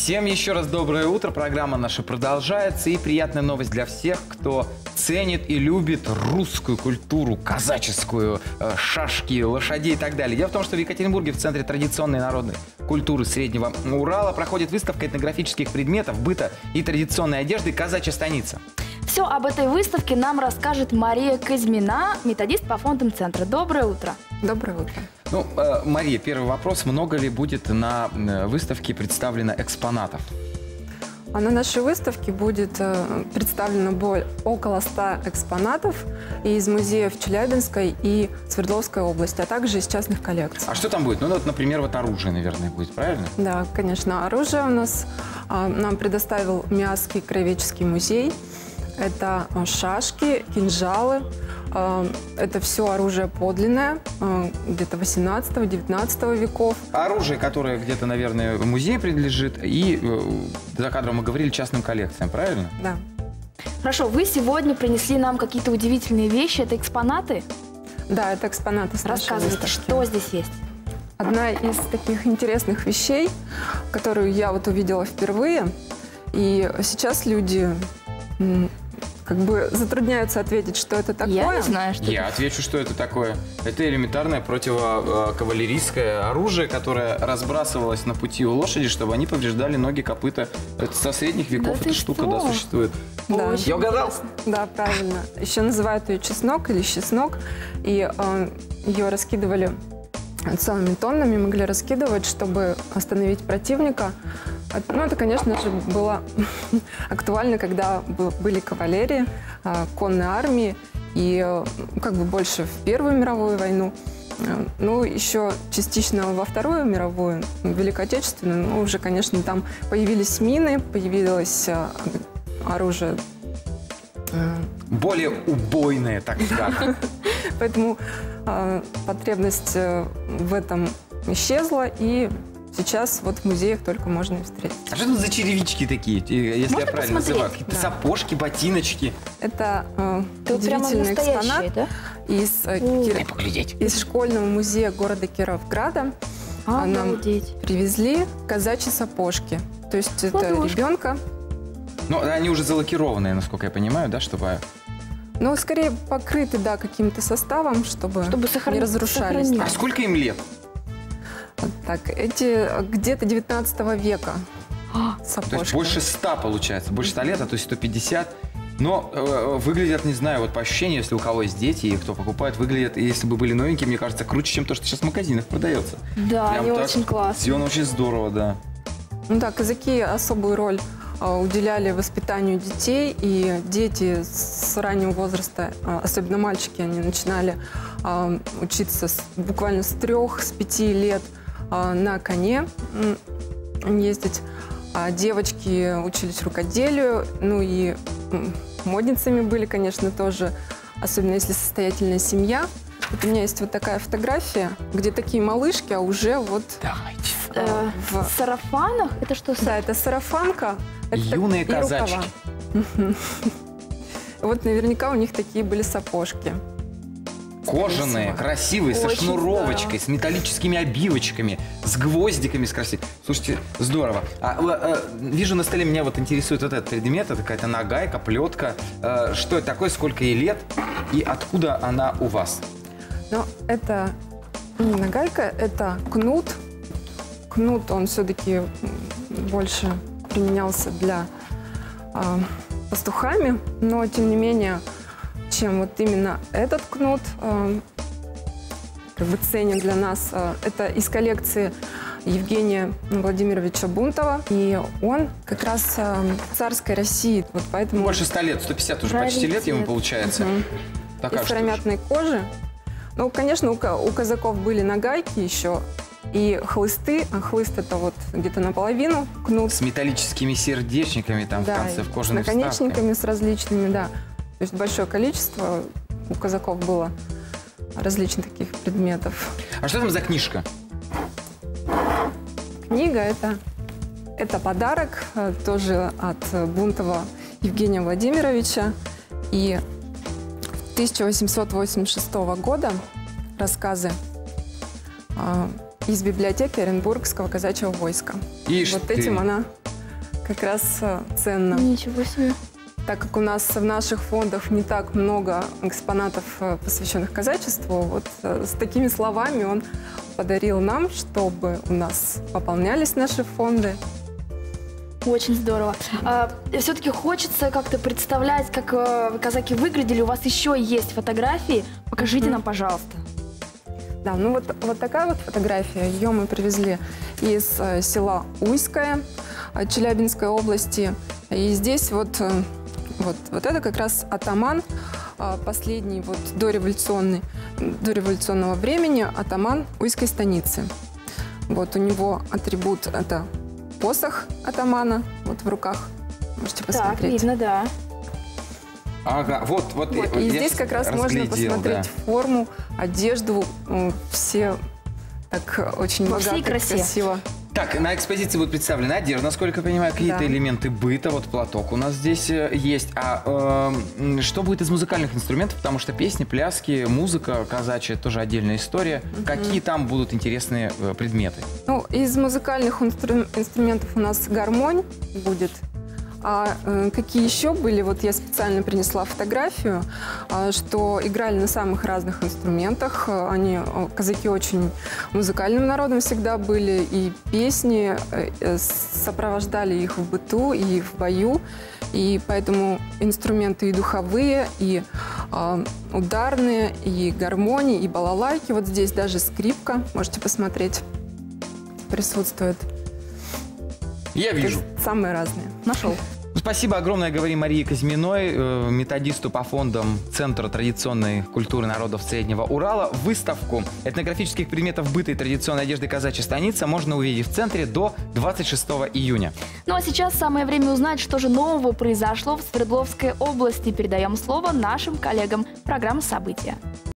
Всем еще раз доброе утро. Программа наша продолжается. И приятная новость для всех, кто ценит и любит русскую культуру, казаческую, шашки, лошадей и так далее. Дело в том, что в Екатеринбурге, в Центре традиционной народной культуры Среднего Урала, проходит выставка этнографических предметов, быта и традиционной одежды «Казачья станица». Все об этой выставке нам расскажет Мария Казьмина, методист по фондам Центра. Доброе утро. Доброе утро. Ну, Мария, первый вопрос. Много ли будет на выставке представлено экспонатов? А на нашей выставке будет представлено около 100 экспонатов из музеев Челябинской и Свердловской области, а также из частных коллекций. А что там будет? Ну, вот, например, вот оружие, наверное, будет, правильно? Да, конечно. Оружие у нас нам предоставил Миасский краеведческий музей. Это шашки, кинжалы. Это все оружие подлинное, где-то 18-19 веков. Оружие, которое где-то, наверное, в музее принадлежит, и за кадром мы говорили частным коллекциям, правильно? Да. Хорошо, вы сегодня принесли нам какие-то удивительные вещи. Это экспонаты? Да, это экспонаты с нашей Рассказывайте, выставки. что здесь есть? Одна из таких интересных вещей, которую я вот увидела впервые, и сейчас люди как бы затрудняются ответить, что это такое. Я не знаю, что Я отвечу, что это такое. Это элементарное противокавалерийское оружие, которое разбрасывалось на пути у лошади, чтобы они повреждали ноги, копыта. Это со средних веков Да эта штука, да, существует. Да. Очень Я угадал? интересно. Да, правильно. Еще называют ее чеснок или чеснок. И ее раскидывали целыми тоннами, могли раскидывать, чтобы остановить противника. Ну, это, конечно же, было актуально, когда были кавалерии, конные армии, и как бы больше в Первую мировую войну. Ну, еще частично во Вторую мировую, Великую Отечественную, ну, уже, конечно, там появились мины, появилось оружие. Более убойное, так скажем. Поэтому потребность в этом исчезла, и сейчас вот в музеях только можно и встретить. А что тут за черевички такие, если Можно я правильно посмотреть? называю? Какие-то сапожки, ботиночки. Это Это прямо удивительный настоящие, экспонат да? Дай поглядеть. из школьного музея города Кировграда. Нам Обалдеть. привезли казачьи сапожки. То есть это Ладошка. ребенка. Ну, они уже залакированные, насколько я понимаю, да, чтобы... Ну, скорее покрыты, да, каким-то составом, чтобы не разрушались. А сколько им лет? Вот так, эти где-то 19 века сапожки. То есть больше 100 получается, больше 100 лет, а то есть 150. Но выглядят, не знаю, вот по ощущению, если у кого есть дети и кто покупает, выглядят, если бы были новенькие, мне кажется, круче, чем то, что сейчас в магазинах продается. Да, Прям они так очень классные. сделано очень здорово, да. Ну да, казаки особую роль уделяли воспитанию детей, и дети с раннего возраста, особенно мальчики, они начинали учиться буквально с 3-5 лет на коне ездить, а девочки учились рукоделию, ну и модницами были, конечно, тоже, особенно если состоятельная семья. Вот у меня есть вот такая фотография, где такие малышки, а уже вот Давайте. В сарафанах? Это что? Да, это сарафанка. Это Юные и рукава. казачки. Вот наверняка у них такие были сапожки. Кожаные, красивые, со Очень шнуровочкой, с металлическими обивочками, с гвоздиками, с красивыми. Слушайте, здорово. Вижу на столе, меня вот интересует вот этот предмет, это какая-то нагайка, плетка. Что это такое, сколько ей лет и откуда она у вас? Но это не нагайка, это кнут. Кнут, он все-таки больше применялся для пастухами, но тем не менее, чем вот именно этот кнут как бы ценен для нас, это из коллекции Евгения Владимировича Бунтова, и он как раз царской России, вот поэтому... Больше 100 лет, 150 уже почти лет ему получается. Такая из штука. сыромятной кожи. Ну, конечно, у казаков были нагайки еще и хлысты, а хлыст это вот где-то наполовину кнут. С металлическими сердечниками там Да, в конце, в и кожаной с наконечниками, с различными, да. То есть большое количество у казаков было различных таких предметов. А что там за книжка? Книга это подарок тоже от Бунтова Евгения Владимировича. И 1886 года рассказы из библиотеки Оренбургского казачьего войска. Ишь вот ты. этим она как раз ценно. Ничего себе. Так как у нас в наших фондах не так много экспонатов, посвященных казачеству, вот с такими словами он подарил нам, чтобы у нас пополнялись наши фонды. Очень здорово. Все-таки хочется как-то представлять, как казаки выглядели. У вас еще есть фотографии. Покажите нам, пожалуйста. Да, ну вот такая вот фотография. Ее мы привезли из села Уйское Челябинской области. И здесь вот это как раз атаман, последний вот дореволюционного времени атаман Уйской станицы. Вот у него атрибут — это посох атамана, вот в руках. Можете посмотреть. Так, видно, да. Ага, вот. И здесь как раз можно посмотреть форму, одежду, все так очень богато, красиво. Так, на экспозиции будет представлена одежда, насколько я понимаю, какие-то элементы быта. Вот платок у нас здесь есть. А что будет из музыкальных инструментов? Потому что песни, пляски, музыка казачья — тоже отдельная история. Какие там будут интересные предметы? Ну, из музыкальных инструментов у нас гармонь будет. А какие еще были? Вот я специально принесла фотографию, что играли на самых разных инструментах. Казаки очень музыкальным народом всегда были, и песни сопровождали их в быту и в бою. И поэтому инструменты и духовые, и ударные, и гармонии, и балалайки. Вот здесь даже скрипка, можете посмотреть, присутствует. Я вижу. Самые разные. Нашел. Спасибо огромное, говорим Марии Козьминой, методисту по фондам Центра традиционной культуры народов Среднего Урала. Выставку этнографических предметов быта и традиционной одежды казачьей станицы можно увидеть в центре до 26 июня. Ну а сейчас самое время узнать, что же нового произошло в Свердловской области. Передаем слово нашим коллегам. Программа «События».